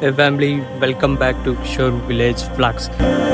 Hey family, welcome back to Kishore Village Vlogs.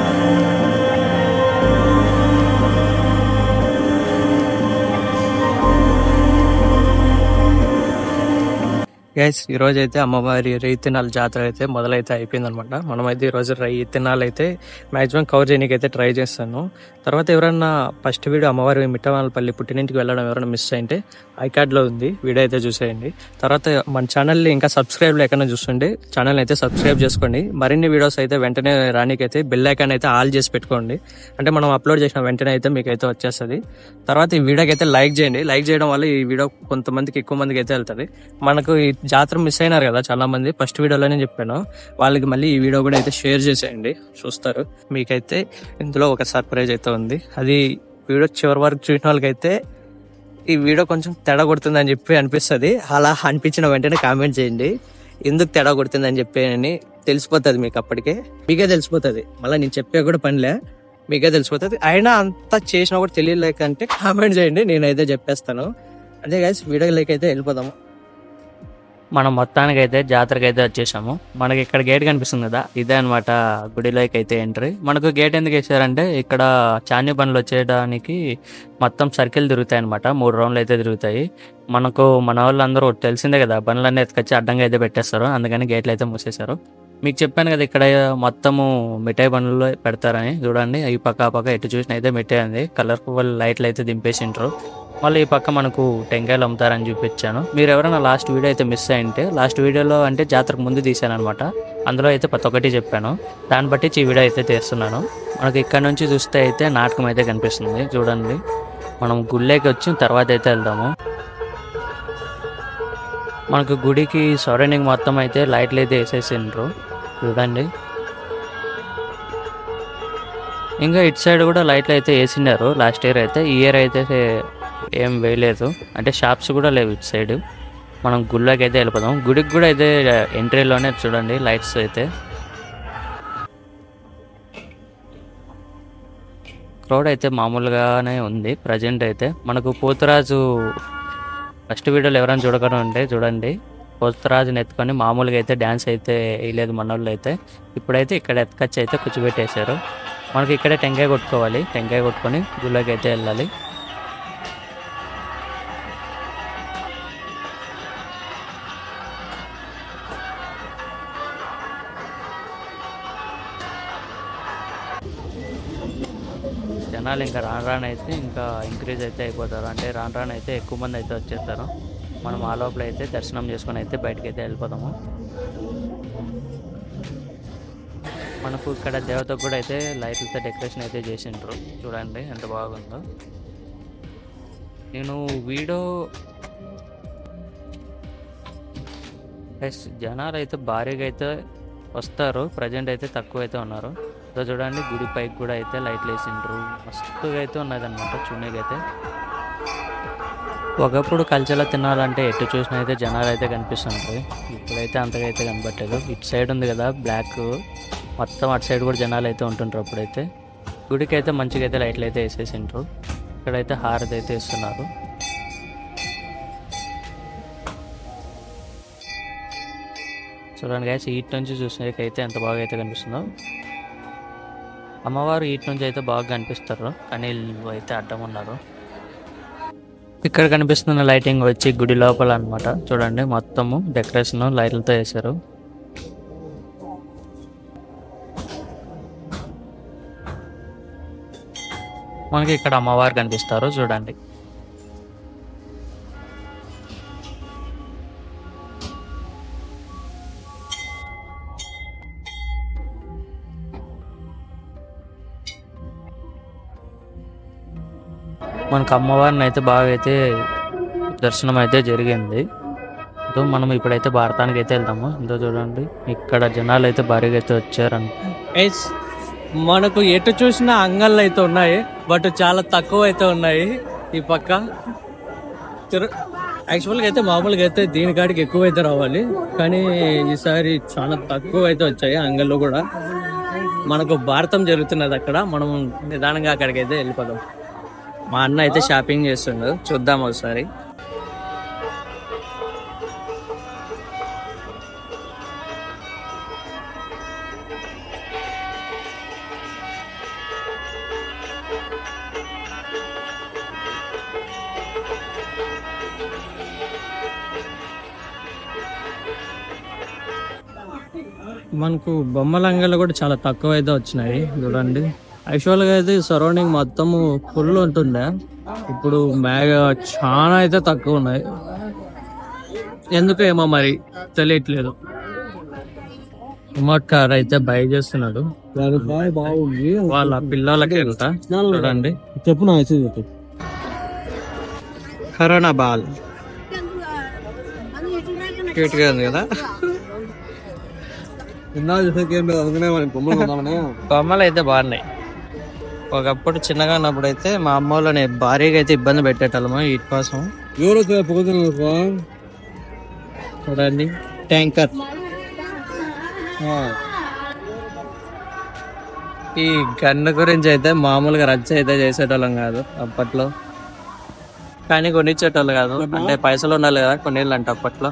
Guys ఈరోజు అయితే అమ్మవారి రయ్యి తినాల జాతర అయితే మొదలైతే అయిపోయింది అనమాట. మనమైతే ఈరోజు రయ్యి తినాలు అయితే మాక్సిమం కవర్ చేయడానికి అయితే ట్రై చేస్తాను. తర్వాత ఎవరన్నా ఫస్ట్ వీడియో అమ్మవారి మిట్టవాళ్ళపల్లి పుట్టినింటికి వెళ్ళడం ఎవరైనా మిస్ అయితే ఐకార్డ్లో ఉంది, వీడియో అయితే చూసేయండి. తర్వాత మన ఛానల్ని ఇంకా సబ్స్క్రైబ్ లేకుండా చూస్తుంటే ఛానల్ అయితే సబ్స్క్రైబ్ చేసుకోండి. మరిన్ని వీడియోస్ అయితే వెంటనే రానికైతే బెల్ ఐకాన్ అయితే ఆల్ చేసి పెట్టుకోండి, అంటే మనం అప్లోడ్ చేసిన వెంటనే అయితే మీకు అయితే వచ్చేస్తుంది. తర్వాత ఈ వీడియోకి అయితే లైక్ చేయండి, లైక్ చేయడం వల్ల ఈ వీడియో కొంతమందికి ఎక్కువ మందికి అయితే వెళ్తుంది. మనకు ఈ జాతర మిస్ అయినారు కదా చాలా మంది, ఫస్ట్ వీడియోలోనే చెప్పాను, వాళ్ళకి మళ్ళీ ఈ వీడియో కూడా అయితే షేర్ చేసేయండి, చూస్తారు. మీకైతే ఇందులో ఒక సర్ప్రైజ్ అయితే ఉంది, అది వీడియో చివరి వరకు చూసిన వాళ్ళకైతే ఈ వీడియో కొంచెం తేడా కొడుతుంది అని చెప్పి అనిపిస్తుంది. అలా అనిపించిన వెంటనే కామెంట్ చేయండి, ఎందుకు తేడా కొడుతుంది అని చెప్పి అని తెలిసిపోతుంది మీకు, అప్పటికే మీకే తెలిసిపోతుంది. మళ్ళీ నేను చెప్పే కూడా పనిలే, మీకే తెలిసిపోతుంది. అయినా అంతా చేసినా కూడా తెలియలేకంటే కామెంట్ చేయండి, నేనైతే చెప్పేస్తాను. అంతే గైస్, వీడియోలోకి అయితే వెళ్ళిపోదాము. మనం మొత్తానికి అయితే జాతరకి అయితే వచ్చేసాము. మనకి ఇక్కడ గేట్ కనిపిస్తుంది కదా, ఇదే అనమాట గుడిలోకి అయితే ఎంట్రీ. మనకు గేట్ ఎందుకు వేసారంటే ఇక్కడ చాని బండ్లు వచ్చేయడానికి మొత్తం సర్కిల్ తిరుగుతాయి అనమాట, 3 రౌండ్లు అయితే తిరుగుతాయి. మనకు మన వాళ్ళందరూ తెలిసిందే కదా, బండ్లన్నీ ఎత్తుకొచ్చి అడ్డంగా అయితే పెట్టేస్తారు, అందుకని గేట్లు అయితే మూసేశారు. మీకు చెప్పాను కదా ఇక్కడ మొత్తము మిఠాయి బండ్లు పెడతారని. చూడండి ఈ పక్క ఎటు చూసిన అయితే మిఠాయి ఉంది, కలర్ఫుల్ లైట్లు అయితే దింపేసింటారు. మళ్ళీ ఈ పక్క మనకు టెంకాయలు అమ్ముతారని చూపించాను. మీరు ఎవరైనా లాస్ట్ వీడియో అయితే మిస్ అయింటే, లాస్ట్ వీడియోలో అంటే జాతరకు ముందు తీసాను అనమాట, అందులో అయితే ప్రతి ఒక్కటి చెప్పాను, దాన్ని బట్టి ఈ వీడియో అయితే తీస్తున్నాను. మనకి ఇక్కడ నుంచి చూస్తే అయితే నాటకం అయితే కనిపిస్తుంది. చూడండి మనం గుళ్ళేకి వచ్చిన తర్వాత అయితే వెళ్దాము. మనకు గుడికి సరౌండింగ్ మొత్తం అయితే లైట్లు అయితే వేసేసిండ్రు, చూడండి. ఇంకా ఇటు సైడ్ కూడా లైట్లు అయితే వేసిండారు లాస్ట్ ఇయర్ అయితే, ఈ ఇయర్ అయితే ఏం వేయలేదు, అంటే షాప్స్ కూడా లేవు ఇటు సైడ్. మనం గుళ్ళకి అయితే వెళ్ళిపోదాం. గుడికి కూడా అయితే ఎంట్రీలోనే చూడండి లైట్స్ అయితే. క్రౌడ్ అయితే మామూలుగానే ఉంది ప్రజెంట్ అయితే. మనకు పోతురాజు ఫస్ట్ వీడియోలో ఎవరైనా చూడకుండా ఉంటే చూడండి, పోతురాజుని ఎత్తుకొని మామూలుగా అయితే డ్యాన్స్ అయితే వేయలేదు మన వాళ్ళు అయితే. ఇప్పుడైతే ఇక్కడ ఎత్తుకొచ్చి అయితే కూర్చోబెట్టేశారు. మనకి ఇక్కడే టెంకాయ కొట్టుకోవాలి, టెంకాయ కొట్టుకొని గుళ్ళకి అయితే వెళ్ళాలి. జనాలు ఇంకా రానైతే ఇంకా ఇంక్రీజ్ అయితే అయిపోతారు, అంటే రానైతే ఎక్కువ మంది అయితే వచ్చేస్తారు. మనం ఆ లోపల అయితే దర్శనం చేసుకొని అయితే బయటకు అయితే వెళ్ళిపోతాము. మనకు ఇక్కడ దేవతకు కూడా అయితే లైట్లతో డెకరేషన్ అయితే చేసిండ్రు, చూడండి ఎంత బాగుందో. నేను వీడియో జనాలు అయితే భారీగా అయితే వస్తారు, ప్రజెంట్ అయితే తక్కువ అయితే ఉన్నారు. చూడండి గుడి పైకి కూడా అయితే లైట్లు వేసిండ్రు, మస్తుగా అయితే ఉన్నదన్నమాట చూడకైతే. ఒకప్పుడు కల్చర్లో తినాలంటే ఎటు చూసినా అయితే జనాలు అయితే కనిపిస్తుంటారు, ఇప్పుడైతే అంతగా అయితే కనబట్టలేదు. ఇటు సైడ్ ఉంది కదా బ్లాక్, మొత్తం అటు సైడ్ కూడా జనాలు అయితే ఉంటుంటారు. అప్పుడైతే గుడికి అయితే మంచిగా అయితే లైట్లు అయితే వేసేసిండ్రు. ఇక్కడైతే హారతి అయితే ఇస్తున్నారు. చూడండి గైస్, ఇటు నుంచి చూసినకైతే ఎంత బాగా అయితే కనిపిస్తుందో. అమ్మవారు ఇటు నుంచి అయితే బాగా కనిపిస్తారు, కానీ వీళ్ళు అయితే అడ్డం ఉన్నారు. ఇక్కడ కనిపిస్తున్న లైటింగ్ వచ్చి గుడి లోపల అనమాట, చూడండి మొత్తము డెకరేషన్ లైట్లతో వేశారు. మనకి ఇక్కడ అమ్మవారు కనిపిస్తారు చూడండి. మనకు అమ్మవారిని అయితే బాగా అయితే దర్శనం అయితే జరిగింది. మనం ఇప్పుడైతే భారతానికి అయితే వెళ్దాము. ఇందో చూడండి ఇక్కడ జనాలు అయితే భారీగా అయితే వచ్చారంట. మనకు ఎటు చూసినా అంగళ్ళు అయితే ఉన్నాయి, బట్ చాలా తక్కువ అయితే ఉన్నాయి ఈ పక్క. యాక్చువల్గా అయితే మామూలుగా అయితే దీనికాడికి ఎక్కువ అయితే రావాలి, కానీ ఈసారి చాలా తక్కువ అయితే వచ్చాయి అంగళ్ళు కూడా. మనకు భారతం జరుగుతున్నది అక్కడ, మనం నిదానంగా అక్కడికి అయితే వెళ్ళిపోదాం. మా అన్న అయితే షాపింగ్ చేస్తుండ్రు, చూద్దాం ఒకసారి. మనకు బొమ్మల అంగళ్ళు కూడా చాలా తక్కువ అయితే వచ్చినాయి చూడండి. యాక్చువల్గా అయితే సరౌండింగ్ మొత్తము ఫుల్ ఉంటుండే, ఇప్పుడు మేఘ చాలా అయితే తక్కువ ఉన్నాయి. ఎందుకు ఏమో మరి తెలియట్లేదు. రిమోట్ కార్ అయితే బై చేస్తున్నాడు వాళ్ళ పిల్లలకి ఎంత చూడండి. చెప్పు నా చెప్పు. కరోనా బాల్ క్యూట్ గా ఉంది కదా. బొమ్మలు అయితే బాగున్నాయి. ఒకప్పుడు చిన్నగా ఉన్నప్పుడు అయితే మా అమ్మ వాళ్ళని భారీగా అయితే ఇబ్బంది పెట్టేటోళ్ళము వీటి కోసం. చూడండి ట్యాంకర్. ఈ గన్ను గురించి అయితే మామూలుగా రచ్చ అయితే చేసేటోళ్ళం కాదు అప్పట్లో, కానీ కొనిచ్చేటోళ్ళు కాదు. అంటే పైసలు ఉండాలి కదా కొన్నిళ్ళు అంటే అప్పట్లో.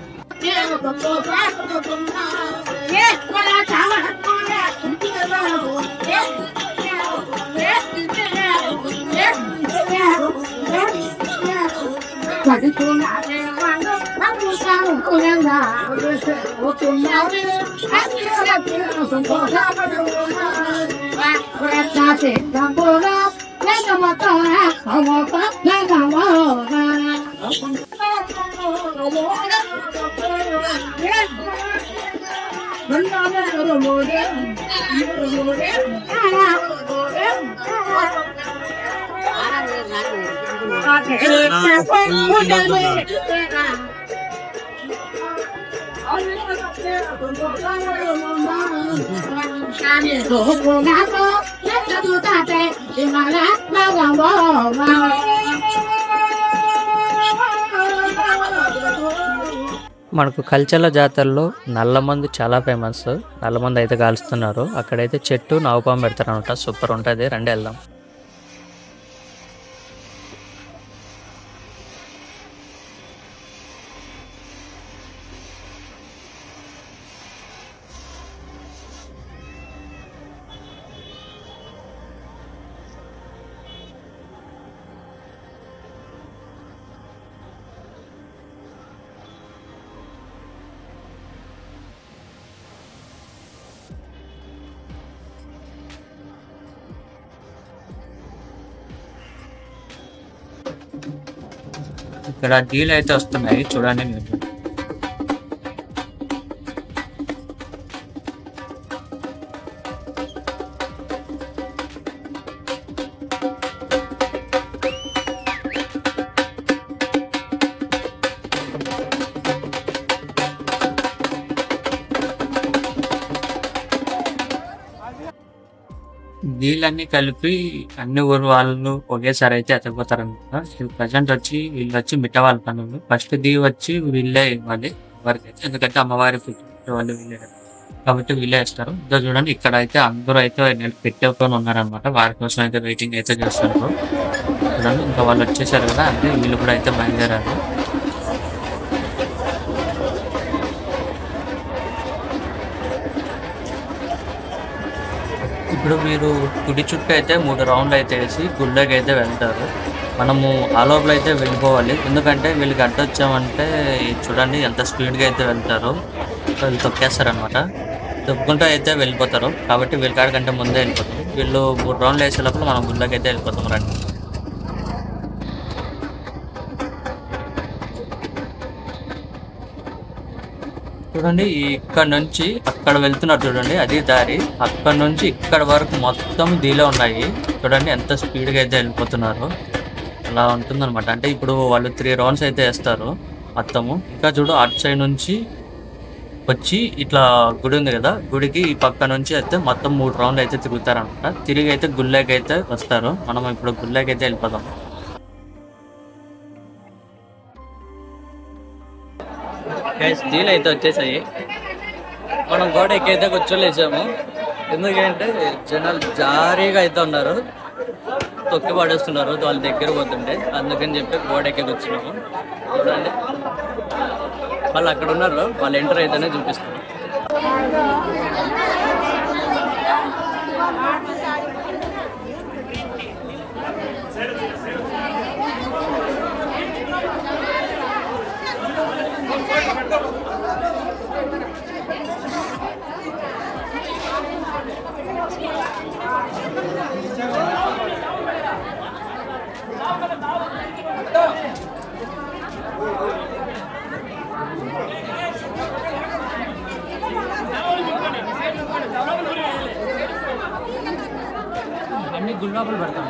మనకు కల్చర్ల జాతరలో నల్లమందు చాలా ఫేమస్. నల్లమందు అయితే కాలుస్తున్నారు. అక్కడైతే చెట్టు నవపాము పెడతారు అనమాట. సూపర్ ఉంటుంది. రండి వెళ్దాం. ఇక్కడ డీల్ అయితే వస్తున్నాయి చూడండి మీరు. వీళ్ళన్నీ కలిపి అన్ని ఊరు వాళ్ళు ఒకేసారి అయితే ఎత్తకపోతారు అనమాట. ప్రజెంట్ వచ్చి వీళ్ళు వచ్చి మిట్ట వాళ్ళ పనులు ఫస్ట్ దీ వచ్చి వీళ్ళే ఇవ్వాలి ఎవరికైతే, ఎందుకంటే అమ్మవారి పుట్టిన వాళ్ళు వీళ్ళే కాబట్టి వీళ్ళే ఇస్తారు. ఇద్దరు చూడండి ఇక్కడ అయితే అందరూ అయితే పెట్టేకొని ఉన్నారనమాట. వారి కోసం అయితే వెయిటింగ్ అయితే చేస్తున్నారు చూడండి. ఇంకా వాళ్ళు వచ్చేసారు కదా, అంటే వీళ్ళు కూడా అయితే బయలుదేరారు. ఇప్పుడు మీరు గుడి చుట్టూ అయితే 3 రౌండ్లు అయితే వేసి గుళ్ళకి అయితే వెళ్తారు. మనము ఆ లోపల అయితే వెళ్ళిపోవాలి, ఎందుకంటే వీళ్ళకి అడ్డొచ్చామంటే చూడండి ఎంత స్పీడ్గా అయితే వెళ్తారు. వీళ్ళు తొక్కేస్తారు అనమాట. తొక్కుంటూ అయితే వెళ్ళిపోతారు. కాబట్టి వీళ్ళ కాడికంటే ముందే వెళ్ళిపోతారు. వీళ్ళు 3 రౌండ్లు వేసే లోపల మనం గుళ్ళకి అయితే వెళ్ళిపోతాం. రండి. చూడండి ఇక్కడ నుంచి అక్కడ వెళ్తున్నారు చూడండి, అది దారి. అక్కడ నుంచి ఇక్కడ వరకు మొత్తం దీలో ఉన్నాయి. చూడండి ఎంత స్పీడ్గా అయితే వెళ్ళిపోతున్నారు. అలా ఉంటుందన్నమాట. అంటే ఇప్పుడు వాళ్ళు 3 రౌండ్స్ అయితే వేస్తారు మొత్తము. ఇంకా చూడు అటు సైడ్ నుంచి వచ్చి ఇట్లా గుడి ఉంది కదా, గుడికి ఈ పక్క నుంచి అయితే మొత్తం 3 రౌండ్లు అయితే తిరుగుతారనమాట. తిరిగి అయితే గుళ్ళకి అయితే వస్తారు. మనం ఇప్పుడు గుళ్ళకి అయితే వెళ్ళిపోదాం. డీల్ అయితే వచ్చేసాయి. మనం గోడ ఎక్కైతే కూర్చోలేసాము, ఎందుకంటే జనాలు జారీగా అయితే ఉన్నారు, తొక్కి పడేస్తున్నారు వాళ్ళ దగ్గర పోతుంటే. అందుకని చెప్పి గోడ ఎక్కి కూర్చున్నాము. చూడండి వాళ్ళు అక్కడ ఉన్నారు, వాళ్ళు ఎంటర్ అయితేనే చూపిస్తారు. లోపల పెడతాం.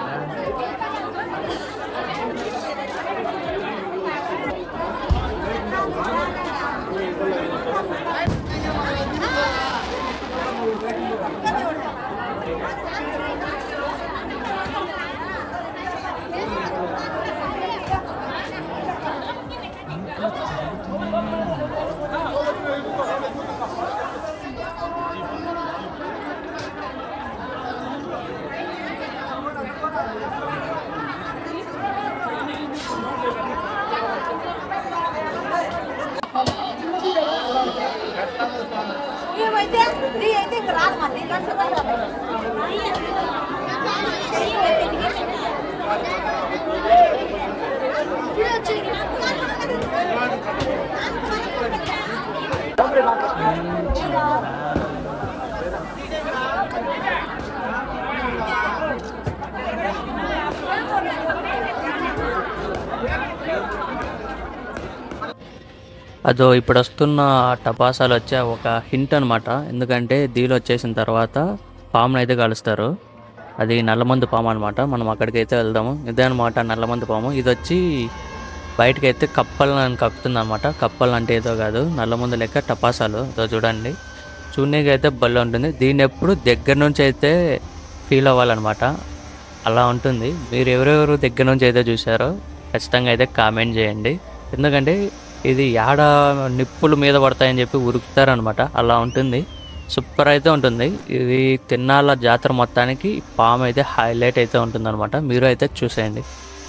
అదో ఇప్పుడు వస్తున్న టపాసాలు వచ్చే ఒక హింట్ అనమాట. ఎందుకంటే దీలు వచ్చేసిన తర్వాత పామును అయితే కలుస్తారు. అది నల్లమందు పాము అనమాట. మనం అక్కడికైతే వెళ్దాము. ఇదే అనమాట నల్లమందు పాము. ఇది వచ్చి బయటకైతే కప్పలను కప్పుతుంది అనమాట. కప్పలు అంటే ఏదో కాదు, నల్లమందు లెక్క టపాసాలు. అదో చూడండి, చూడడానికి అయితే బల్ల ఉంటుంది. దీన్ని ఎప్పుడు దగ్గర నుంచి అయితే ఫీల్ అవ్వాలన్నమాట. అలా ఉంటుంది. మీరు ఎవరెవరు దగ్గర నుంచి అయితే చూసారో ఖచ్చితంగా అయితే కామెంట్ చేయండి. ఎందుకంటే ఇది యాడ నిప్పుల మీద పడతాయని చెప్పి ఉరుకుతారనమాట. అలా ఉంటుంది. సూపర్ అయితే ఉంటుంది. ఇది తిన్నాళ్ళ జాతర మొత్తానికి పాము అయితే హైలైట్ అయితే ఉంటుందన్నమాట. మీరు అయితే చూసేయండి.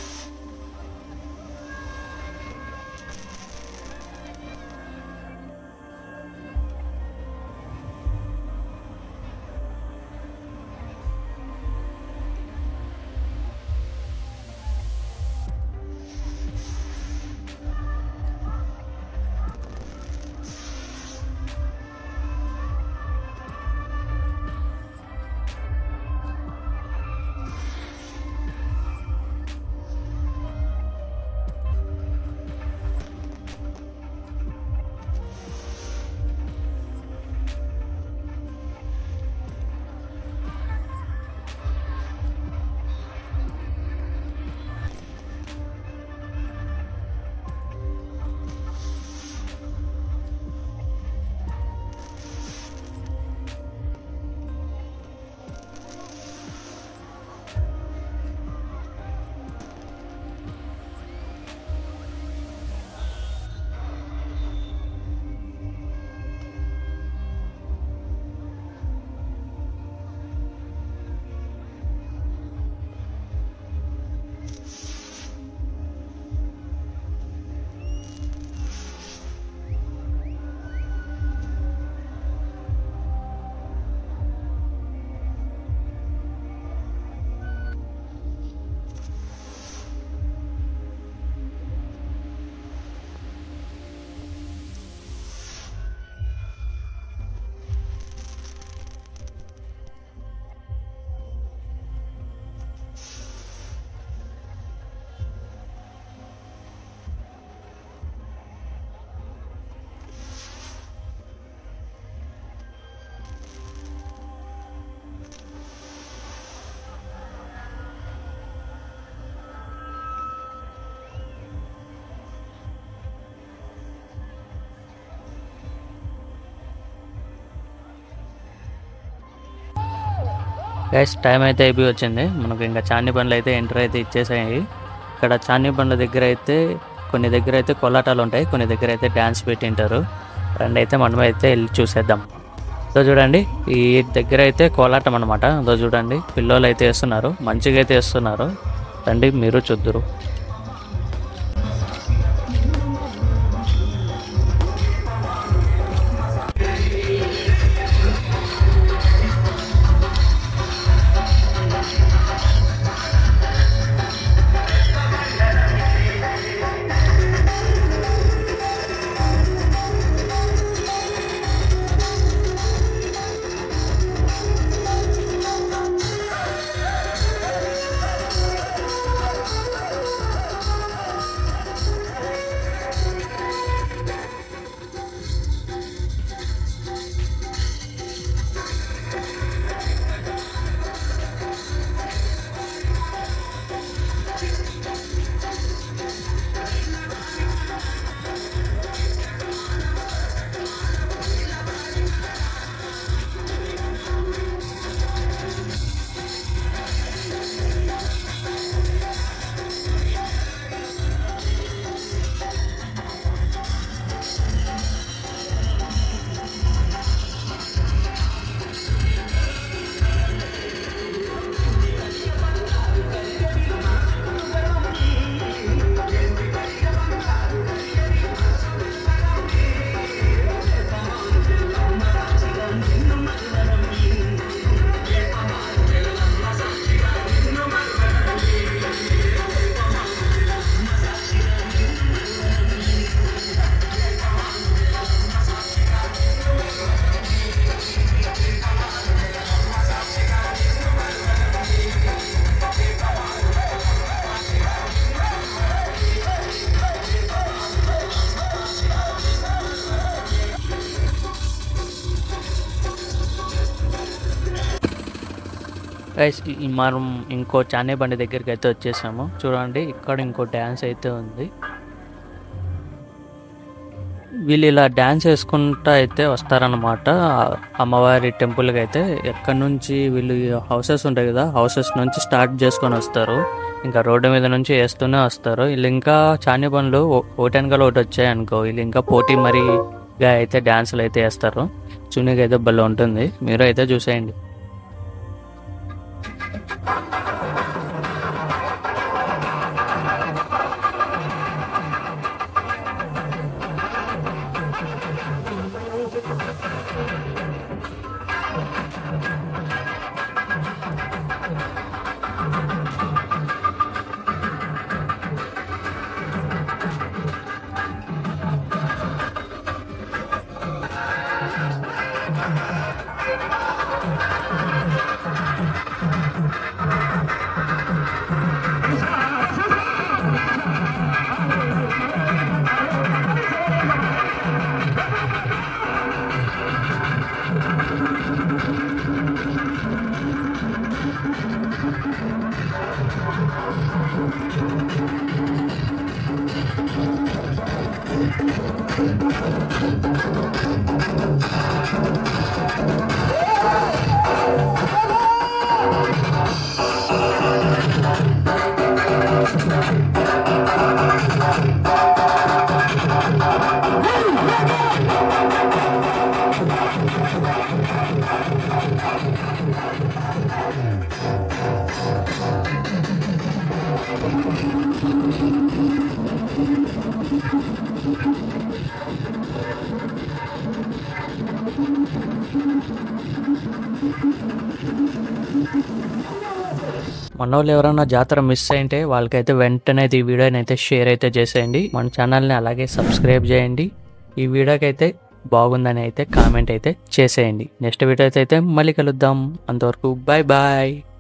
గైస్ టైం అయితే అయిపోయి వచ్చింది. మనకు ఇంకా చాని బండ్లు అయితే ఎంటర్ అయితే ఇచ్చేసాయి. ఇక్కడ చాని బండ్ల దగ్గర అయితే కొన్ని దగ్గర అయితే కోలాటాలు ఉంటాయి, కొన్ని దగ్గర అయితే డ్యాన్స్ పెట్టింటారు. రండి అయితే మనం అయితే వెళ్ళి చూసేద్దాం. అదో చూడండి, ఈ దగ్గర అయితే కోలాటం అనమాట. అదో చూడండి, పిల్లలు అయితే వేస్తున్నారు, మంచిగా అయితే వేస్తున్నారు. రండి మీరు చూద్దురు. గైస్ మనం ఇంకో చానే బండి దగ్గరికి అయితే వచ్చేసాము. చూడండి ఇక్కడ ఇంకో డ్యాన్స్ అయితే ఉంది. వీళ్ళు ఇలా డ్యాన్స్ వేసుకుంటా అయితే వస్తారనమాట అమ్మవారి టెంపుల్కి అయితే. ఎక్కడి నుంచి వీళ్ళు హౌసెస్ ఉంటాయి కదా, హౌసెస్ నుంచి స్టార్ట్ చేసుకొని వస్తారు. ఇంకా రోడ్డు మీద నుంచి వేస్తూనే వస్తారు. వీళ్ళు ఇంకా చాని బండ్లు ఒకటి వెనకాల ఒకటి వచ్చాయి అనుకో, వీళ్ళు ఇంకా పోటీ మరిగా అయితే డ్యాన్సులు అయితే వేస్తారు. చూనికి అయితే భలే ఉంటుంది, మీరు అయితే చూసేయండి. మన వాళ్ళు ఎవరైనా జాతర మిస్ అయింటే వాళ్ళకైతే వెంటనే ఈ వీడియోని అయితే షేర్ అయితే చేసేయండి. మన ఛానల్ని అలాగే సబ్స్క్రైబ్ చేయండి. ఈ వీడియోకి అయితే బాగుందని అయితే కామెంట్ అయితే చేసేయండి. నెక్స్ట్ వీడియో అయితే మళ్ళీ కలుద్దాం. అంతవరకు బాయ్ బాయ్.